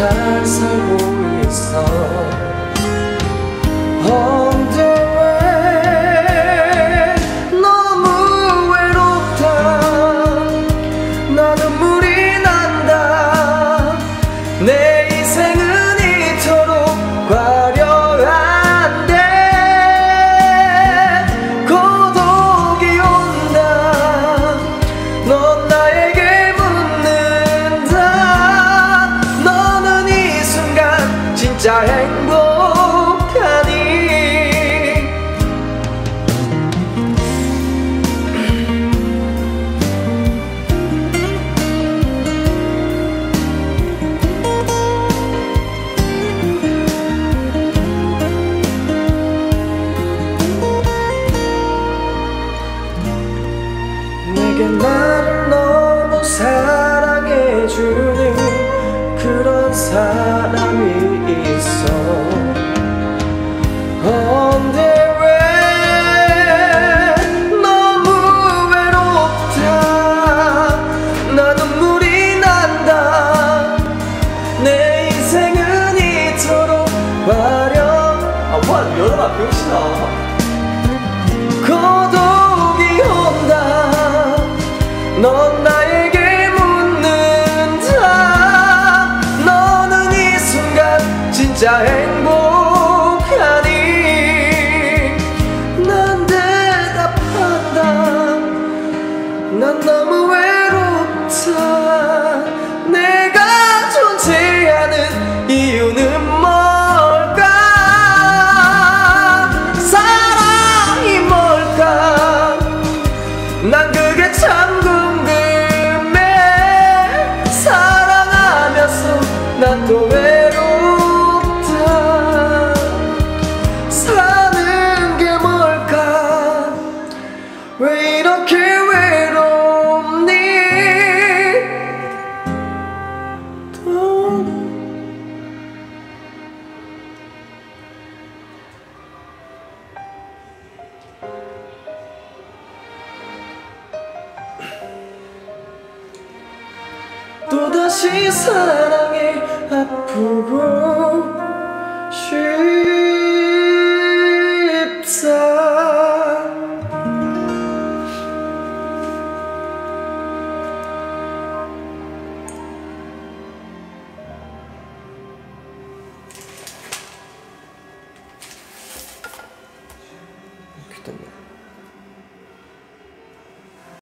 잘 살고 있어. 언제 왜 너무 외롭다. 나 눈물이 난다. 내 인생은 이토록 화려한데 고독이 온다. 넌 나에게 묻는다. 너는 이 순간 진짜 행복하니? 내게 나를 너무 사랑해주는 그런 사람이 있어. 언제 왜 너무 외롭다. 나 눈물이 난다. 내 인생은 이토록 열어봐 병신아. 고독이 온다. 넌 나에게 묻는다. 너는 이 순간 진짜 행복하니? 난 대답한다. 난 너무 외롭다. 내가 존재하는 이유는 뭘까? 사랑이 뭘까? 난 그게 참 궁금해. 사랑하면서 난 또 외롭다. 사는 게 뭘까? 왜 이렇게 외롭니? 또다시 사랑에 아프고